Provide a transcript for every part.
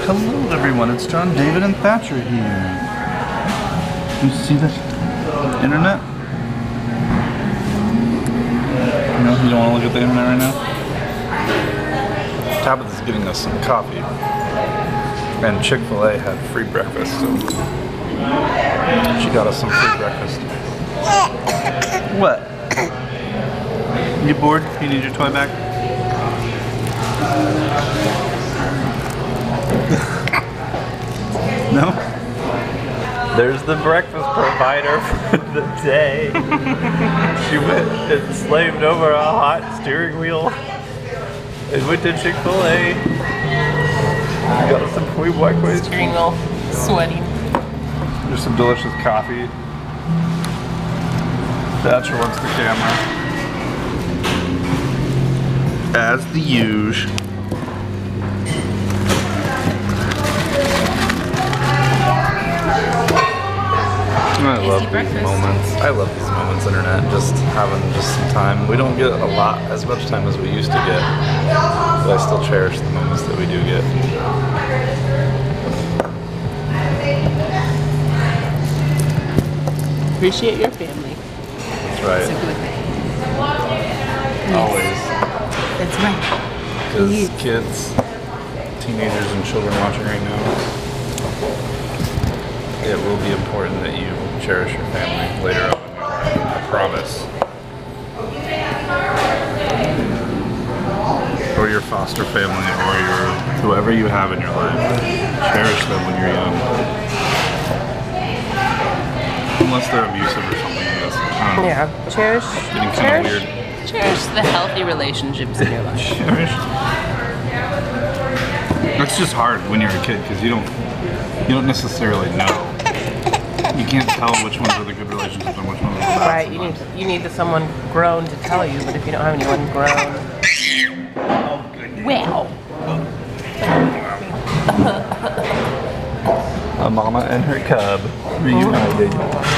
Hello everyone, it's John David and Thatcher here. You see the internet? No, you don't want to look at the internet right now? Tabitha's getting us some coffee. And Chick-fil-A had free breakfast, so she got us some free breakfast. What? You bored? You need your toy back? No? There's the breakfast provider for the day. She went and slaved over a hot steering wheel and went to Chick-fil-A. Got us some free breakfast. Steering wheel sweating. There's some delicious coffee. Thatcher wants the camera. As the usual. I love these moments. I love these moments, internet. Just having just some time. We don't get as much time as we used to get, but I still cherish the moments that we do get. Appreciate your family. That's right. It's a good thing. Always. That's right. Because kids, teenagers, and children watching right now, it will be important that you cherish your family later on in your life. I promise. Or your foster family, or your whoever you have in your life. Cherish them when you're young. Unless they're abusive or something like this. Yeah. Cherish. Getting kind of weird. Cherish the healthy relationships in your life. Cherish. It's just hard when you're a kid because you don't necessarily know. You can't tell which ones are the good relationships and which ones are the bad. Right. You need someone grown to tell you, but if you don't have anyone grown. Oh goodness. Well. A mama and her cub reunited.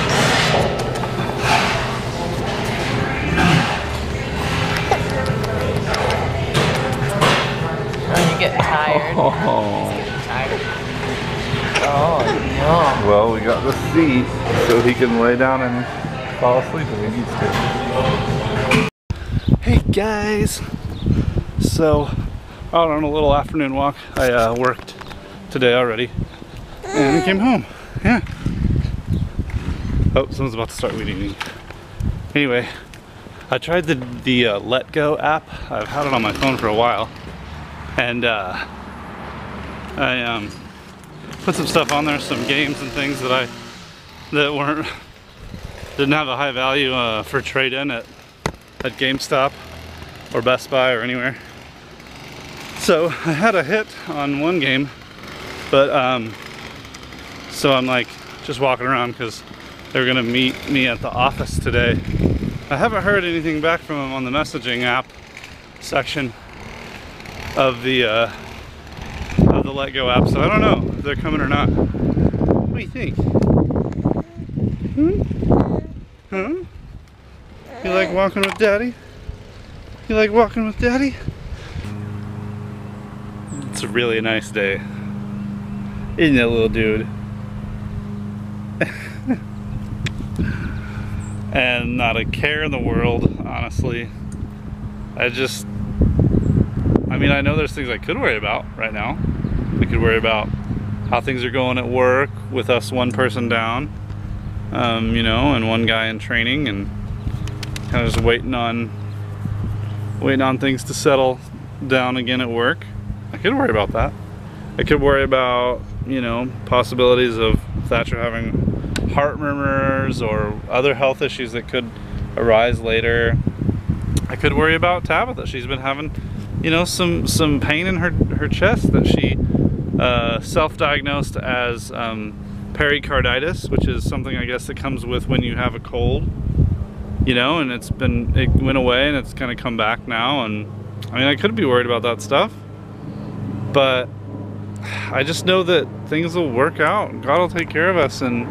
Oh, you get tired. Oh. He's getting tired. Oh, no. Well, we got the seat so he can lay down and fall asleep if he needs to. Hey guys! So, out on a little afternoon walk. I worked today already and came home. Yeah. Oh, someone's about to start weeding. Anyway, I tried the Let Go app. I've had it on my phone for a while. And I put some stuff on there, some games and things that didn't have a high value for trade-in at GameStop or Best Buy or anywhere. So I had a hit on one game, but so I'm like just walking around because they're gonna meet me at the office today. I haven't heard anything back from them on the messaging app section of the Let Go app, so I don't know if they're coming or not. What do you think? Huh? You like walking with Daddy? You like walking with Daddy? It's a really nice day. Isn't it, little dude? And not a care in the world, honestly. I mean, I know there's things I could worry about right now. I could worry about how things are going at work with us one person down, you know, and one guy in training, and kind of just waiting on things to settle down again at work. I could worry about that. I could worry about, you know, possibilities of Thatcher having heart murmurs or other health issues that could arise later. I could worry about Tabitha. She's been having, you know, some pain in her chest that she self-diagnosed as pericarditis, which is something I guess that comes with when you have a cold, you know, and it went away and it's kind of come back now. And I mean, I could be worried about that stuff, but I just know that things will work out. God will take care of us, and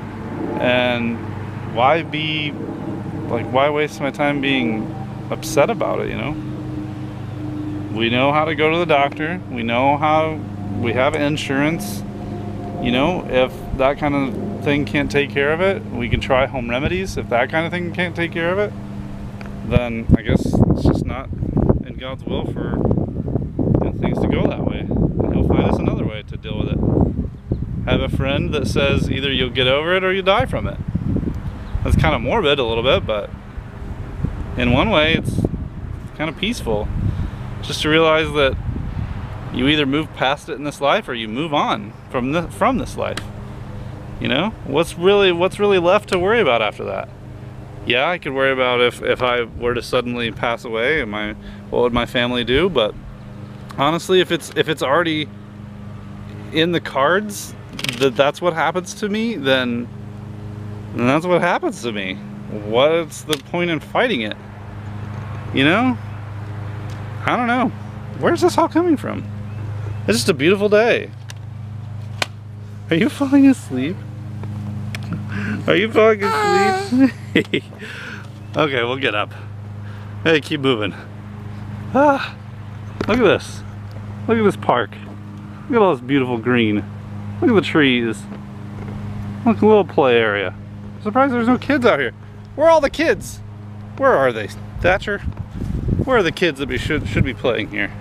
why waste my time being upset about it, you know? We know how to go to the doctor. We know how we have insurance. You know, if that kind of thing can't take care of it, we can try home remedies. If that kind of thing can't take care of it, then I guess it's just not in God's will for, you know, things to go that way. And he'll find us another way to deal with it. I have a friend that says either you'll get over it or you die from it. That's kind of morbid a little bit, but in one way it's kind of peaceful. Just to realize that you either move past it in this life or you move on from this life. You know, what's really left to worry about after that? Yeah, I could worry about if I were to suddenly pass away, and what would my family do? But honestly, if it's already in the cards that that's what happens to me, then that's what happens to me. What's the point in fighting it? You know? I don't know. Where's this all coming from? It's just a beautiful day. Are you falling asleep? Are you falling asleep? Okay, we'll get up. Hey, keep moving. Ah, look at this. Look at this park. Look at all this beautiful green. Look at the trees. Look, a little play area. I'm surprised there's no kids out here. Where are all the kids? Where are they, Thatcher? Where are the kids that should be playing here?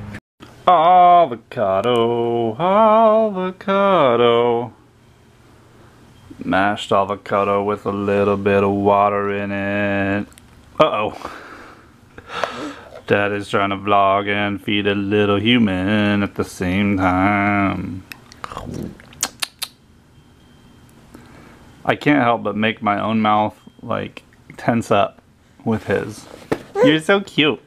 Avocado, avocado. Mashed avocado with a little bit of water in it. Uh-oh. Dad is trying to vlog and feed a little human at the same time. I can't help but make my own mouth like tense up with his. You're so cute.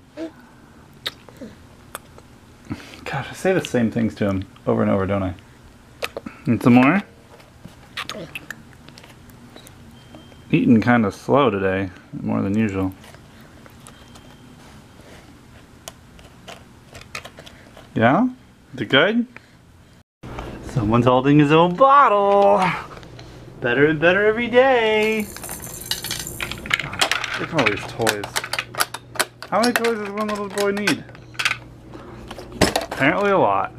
Gosh, I say the same things to him over and over, don't I? And some more? Eating kind of slow today, more than usual. Yeah? Is it good? Someone's holding his own bottle! Better and better every day! Look at all these toys. How many toys does one little boy need? Apparently a lot.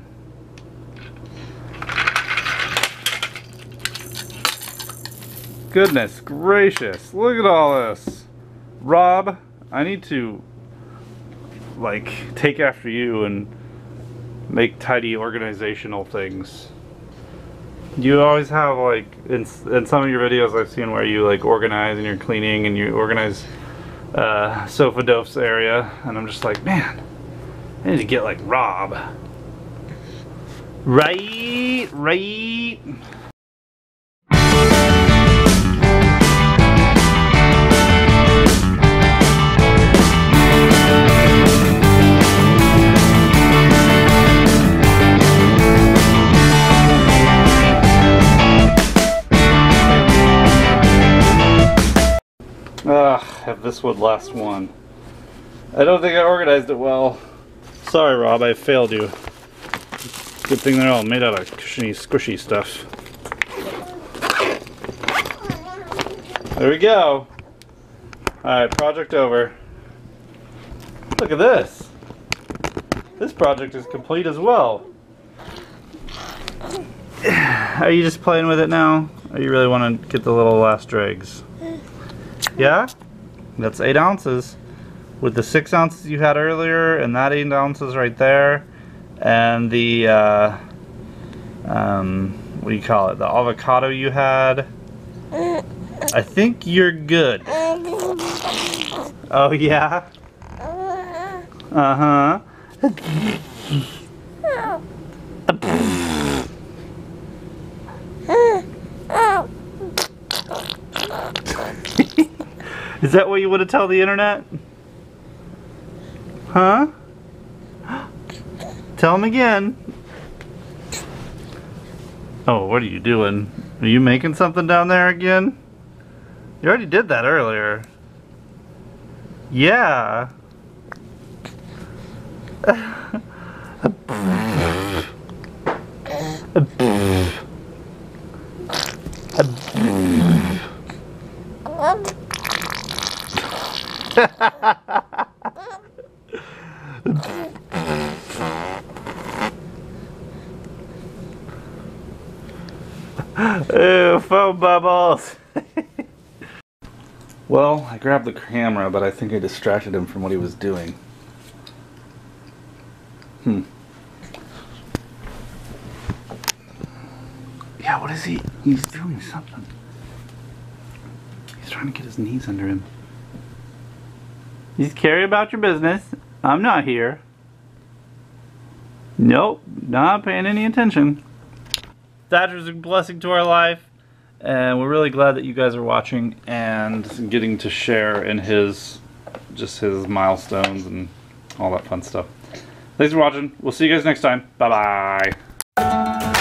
Goodness gracious, look at all this. Rob, I need to like take after you and make tidy organizational things. You always have like in some of your videos I've seen where you like organize and you're cleaning and you organize Sofa Dof's area, and I'm just like, man, I need to get like Rob. Right. If this would last one. I don't think I organized it well. Sorry, Rob, I failed you. Good thing they're all made out of cushiony, squishy stuff. There we go. Alright, project over. Look at this. This project is complete as well. Are you just playing with it now? Or you really want to get the little last dregs? Yeah? That's 8 ounces. With the 6 ounces you had earlier, and that 8 ounces right there, and the, what do you call it? The avocado you had. I think you're good. Oh, yeah? Uh-huh. Is that what you want to tell the internet? Huh? Tell them again. Oh, what are you doing? Are you making something down there again? You already did that earlier. Yeah. Ooh, foam bubbles. Well, I grabbed the camera, but I think I distracted him from what he was doing. Yeah, what is he? He's doing something. He's trying to get his knees under him. He's caring about your business. I'm not here. Nope, not paying any attention. Thatcher's a blessing to our life, and we're really glad that you guys are watching and getting to share in his milestones and all that fun stuff. Thanks for watching. We'll see you guys next time. Bye bye.